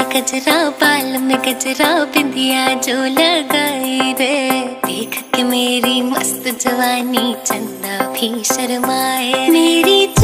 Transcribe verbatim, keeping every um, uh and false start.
गजरा बाल में गजरा बिंदिया जो लगाई रे, देख के मेरी मस्त जवानी चंदा भी शर्माए। मेरी